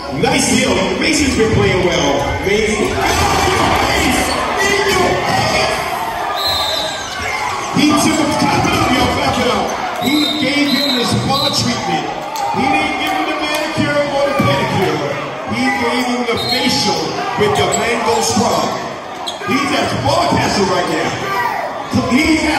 Nice deal. Mason's been playing well. Mason. He took him, clap it up, y'all, clap it up. He gave him the spa treatment. He didn't give him the manicure or the pedicure. He gave him the facial with the mango scrub. He's at spa castle right now. He's